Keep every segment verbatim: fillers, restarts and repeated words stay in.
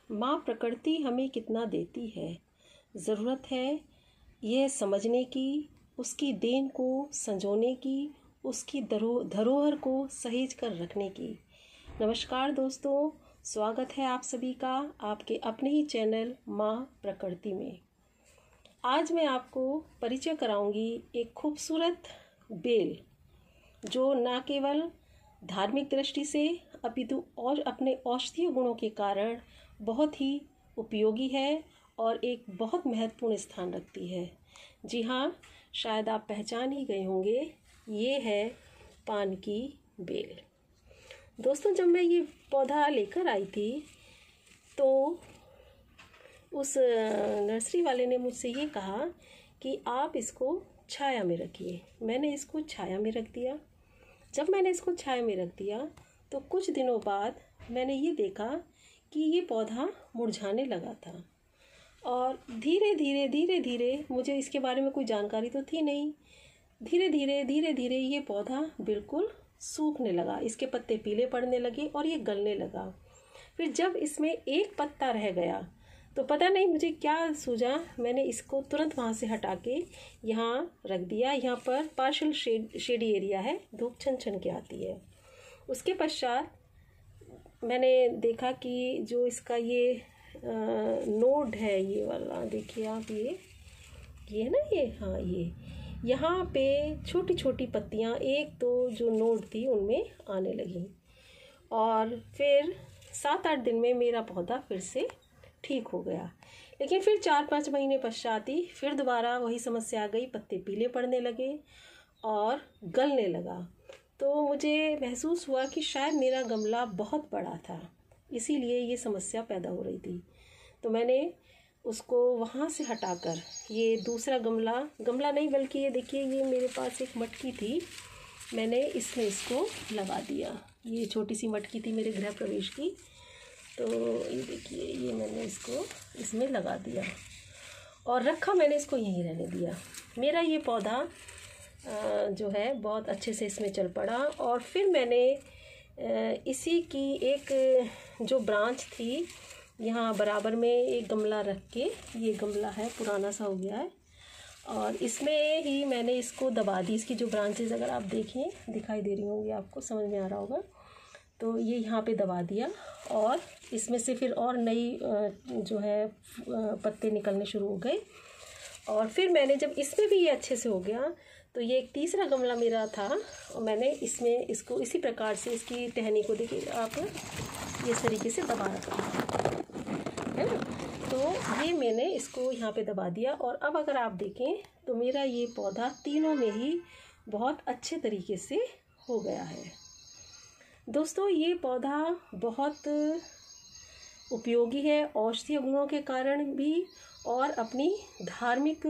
माँ प्रकृति हमें कितना देती है, ज़रूरत है यह समझने की, उसकी देन को संजोने की, उसकी धरो धरोहर को सहेज कर रखने की। नमस्कार दोस्तों, स्वागत है आप सभी का आपके अपने ही चैनल माँ प्रकृति में। आज मैं आपको परिचय कराऊंगी एक खूबसूरत बेल, जो न केवल धार्मिक दृष्टि से अपितु और अपने औषधीय गुणों के कारण बहुत ही उपयोगी है और एक बहुत महत्वपूर्ण स्थान रखती है। जी हाँ, शायद आप पहचान ही गए होंगे, ये है पान की बेल। दोस्तों, जब मैं ये पौधा लेकर आई थी तो उस नर्सरी वाले ने मुझसे ये कहा कि आप इसको छाया में रखिए। मैंने इसको छाया में रख दिया। जब मैंने इसको छाया में रख दिया तो कुछ दिनों बाद मैंने ये देखा कि ये पौधा मुरझाने लगा था और धीरे धीरे धीरे धीरे, मुझे इसके बारे में कोई जानकारी तो थी नहीं, धीरे धीरे धीरे धीरे ये पौधा बिल्कुल सूखने लगा, इसके पत्ते पीले पड़ने लगे और ये गलने लगा। फिर जब इसमें एक पत्ता रह गया तो पता नहीं मुझे क्या सूझा, मैंने इसको तुरंत वहाँ से हटा के यहाँ रख दिया। यहाँ पर पार्शियल शेड शेडी एरिया है, धूप छन छन के आती है। उसके पश्चात मैंने देखा कि जो इसका ये आ, नोड है, ये वाला देखिए आप, ये ये है ना, ये हाँ, ये यहाँ पे छोटी छोटी पत्तियाँ, एक दो जो नोड थी उनमें आने लगी और फिर सात आठ दिन में मेरा पौधा फिर से ठीक हो गया। लेकिन फिर चार पाँच महीने पश्चात ही फिर दोबारा वही समस्या आ गई, पत्ते पीले पड़ने लगे और गलने लगा। तो मुझे महसूस हुआ कि शायद मेरा गमला बहुत बड़ा था, इसीलिए ये समस्या पैदा हो रही थी। तो मैंने उसको वहाँ से हटाकर ये दूसरा गमला गमला नहीं बल्कि ये देखिए, ये मेरे पास एक मटकी थी, मैंने इसमें इसको लगा दिया। ये छोटी सी मटकी थी मेरे गृह प्रवेश की, तो ये देखिए, ये मैंने इसको इसमें लगा दिया और रखा, मैंने इसको यहीं रहने दिया। मेरा ये पौधा जो है बहुत अच्छे से इसमें चल पड़ा और फिर मैंने इसी की एक जो ब्रांच थी, यहाँ बराबर में एक गमला रख के, ये गमला है पुराना सा हो गया है और इसमें ही मैंने इसको दबा दी। इसकी जो ब्रांचेस अगर आप देखें दिखाई दे रही होंगी, आपको समझ में आ रहा होगा, तो ये यहाँ पे दबा दिया और इसमें से फिर और नई जो है पत्ते निकलने शुरू हो गए। और फिर मैंने जब इसमें भी ये अच्छे से हो गया तो ये एक तीसरा गमला मेरा था और मैंने इसमें इसको इसी प्रकार से, इसकी टहनी को देखिए आप, ये इस तरीके से दबा रखा है ना। तो ये मैंने इसको यहाँ पे दबा दिया और अब अगर आप देखें तो मेरा ये पौधा तीनों में ही बहुत अच्छे तरीके से हो गया है। दोस्तों, ये पौधा बहुत उपयोगी है औषधीय गुणों के कारण भी और अपनी धार्मिक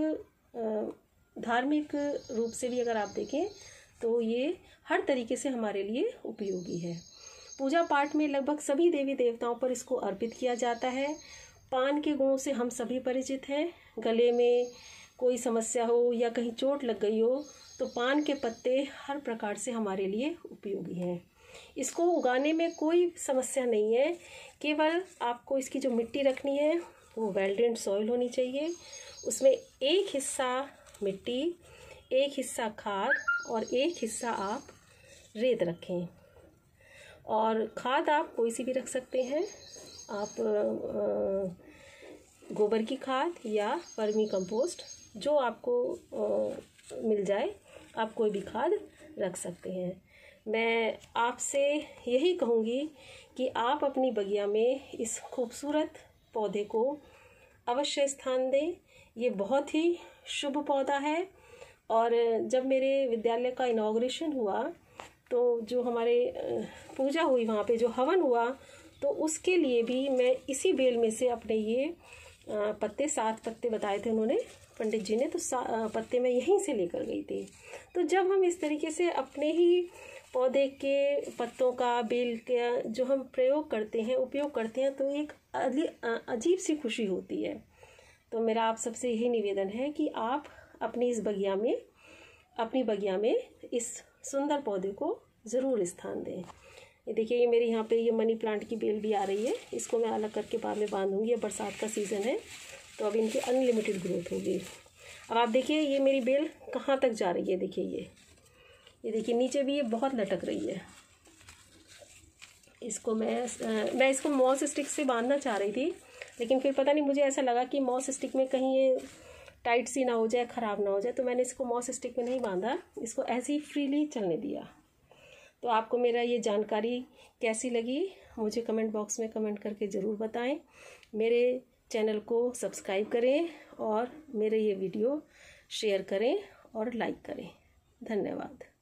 धार्मिक रूप से भी अगर आप देखें तो ये हर तरीके से हमारे लिए उपयोगी है। पूजा पाठ में लगभग सभी देवी देवताओं पर इसको अर्पित किया जाता है। पान के गुणों से हम सभी परिचित हैं। गले में कोई समस्या हो या कहीं चोट लग गई हो तो पान के पत्ते हर प्रकार से हमारे लिए उपयोगी हैं। इसको उगाने में कोई समस्या नहीं है, केवल आपको इसकी जो मिट्टी रखनी है वो वेल ड्रेन्ड सॉइल होनी चाहिए। उसमें एक हिस्सा मिट्टी, एक हिस्सा खाद और एक हिस्सा आप रेत रखें। और खाद आप कोई सी भी रख सकते हैं, आप गोबर की खाद या वर्मी कंपोस्ट, जो आपको आ, मिल जाए, आप कोई भी खाद रख सकते हैं। मैं आपसे यही कहूँगी कि आप अपनी बगिया में इस खूबसूरत पौधे को अवश्य स्थान दें। ये बहुत ही शुभ पौधा है और जब मेरे विद्यालय का इनॉग्रेशन हुआ तो जो हमारे पूजा हुई, वहाँ पे जो हवन हुआ, तो उसके लिए भी मैं इसी बेल में से अपने ये पत्ते, सात पत्ते बताए थे उन्होंने, पंडित जी ने, तो पत्ते मैं यहीं से लेकर गई थी। तो जब हम इस तरीके से अपने ही पौधे के पत्तों का, बेल का जो हम प्रयोग करते हैं, उपयोग करते हैं, तो एक अजीब सी खुशी होती है। तो मेरा आप सबसे यही निवेदन है कि आप अपनी इस बगिया में अपनी बगिया में इस सुंदर पौधे को ज़रूर स्थान दें। ये देखिए, ये मेरी यहाँ पे ये मनी प्लांट की बेल भी आ रही है। इसको मैं अलग करके बाद में बांधूंगी। अब बरसात का सीज़न है तो अब इनकी अनलिमिटेड ग्रोथ होगी। अब आप देखिए ये मेरी बेल कहाँ तक जा रही है। देखिए ये ये देखिए नीचे भी ये बहुत लटक रही है। इसको मैं मैं इसको मॉस स्टिक से बांधना चाह रही थी, लेकिन फिर पता नहीं मुझे ऐसा लगा कि मॉस स्टिक में कहीं ये टाइट सी ना हो जाए, ख़राब ना हो जाए, तो मैंने इसको मॉस स्टिक में नहीं बांधा, इसको ऐसे ही फ्रीली चलने दिया। तो आपको मेरा ये जानकारी कैसी लगी मुझे कमेंट बॉक्स में कमेंट करके ज़रूर बताएं। मेरे चैनल को सब्सक्राइब करें और मेरे ये वीडियो शेयर करें और लाइक करें। धन्यवाद।